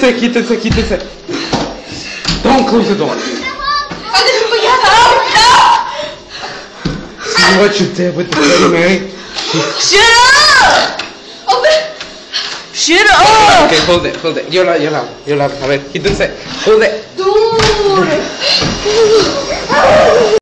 quítense. Don't close the door. See what you did with the Bloody Mary? Shut up! Open. Shut up! Okay, hold it. You're loud. A ver, quítense. Hold it. Dude.